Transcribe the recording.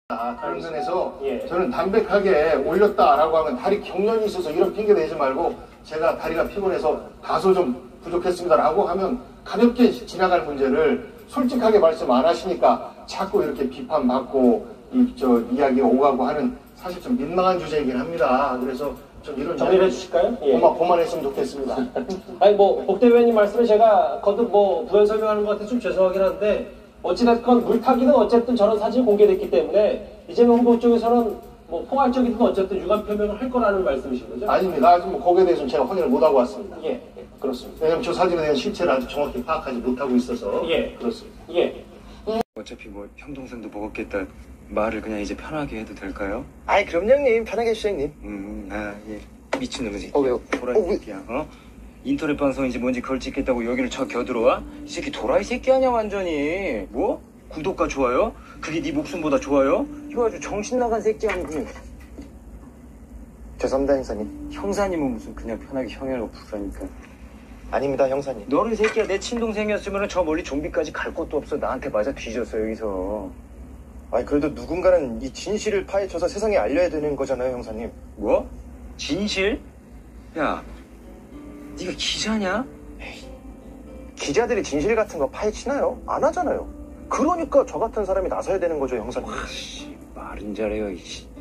그런 면에서 예. 저는 담백하게 올렸다라고 하면 다리 경련이 있어서 이런 핑계 대지 말고 제가 다리가 피곤해서 다소 좀 부족했습니다라고 하면 가볍게 지나갈 문제를 솔직하게 말씀 안 하시니까 자꾸 이렇게 비판받고 이야기 오가고 하는 사실 좀 민망한 주제이긴 합니다. 그래서 좀 이런 정리를 해주실까요? 예. 그만했으면 좋겠습니다. 아니 복 대변인 말씀을 제가 거듭 부연 설명하는 것 같아서 좀 죄송하긴 한데 어찌됐건 물타기는 어쨌든 저런 사진이 공개됐기 때문에 이재명 후보 쪽에서는 포괄적이든 어쨌든 유감 표명을 할 거라는 말씀이신 거죠? 아닙니다. 아직 거기에 대해서는 제가 확인을 못하고 왔습니다. 예, 그렇습니다. 왜냐면 저 사진에 대한 실체를 아직 정확히 파악하지 못하고 있어서 예, 그렇습니다. 예. 어차피 형 동생도 먹었겠다. 말을 그냥 이제 편하게 해도 될까요? 아이 그럼요 형님 편하게 해주세요 형님. 예. 미친놈이지. 왜요? 도라이 새끼야. 인터넷 방송인지 뭔지 그걸 찍겠다고 여기를 겨들어와? 이 새끼 도라이 새끼 아니야 완전히. 뭐? 구독과 좋아요? 그게 네 목숨보다 좋아요? 이거 아주 정신 나간 새끼 아니고. 죄송합니다 형사님. 형사님은 무슨 그냥 편하게 형이라고 부르니까. 아닙니다 형사님. 너는 새끼야 내 친동생이었으면 저 멀리 좀비까지 갈 곳도 없어. 나한테 맞아 뒤졌어 여기서. 아니 그래도 누군가는 이 진실을 파헤쳐서 세상에 알려야 되는 거잖아요 형사님. 뭐? 진실? 야, 네가 기자냐? 기자들이 진실 같은 거 파헤치나요? 안 하잖아요. 그러니까 저 같은 사람이 나서야 되는 거죠 형사님. 씨, 말은 잘해요. 이씨.